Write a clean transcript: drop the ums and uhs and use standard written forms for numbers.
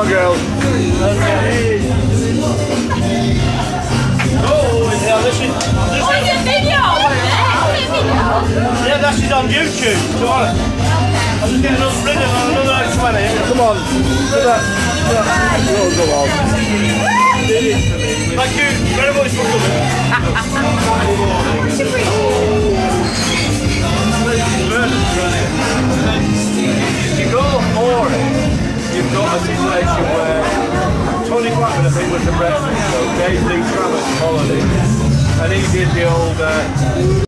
on, girls. Oh, yeah, this is video! yeah, this is on YouTube. Come on. I'm just getting another ring on another 20. Come on. Do that. Go on. Thank you very much for coming. You go for it. You've got a situation where Tony Blackman, I think, was the breakfast show. Dave Lee Travis holiday, and he did the old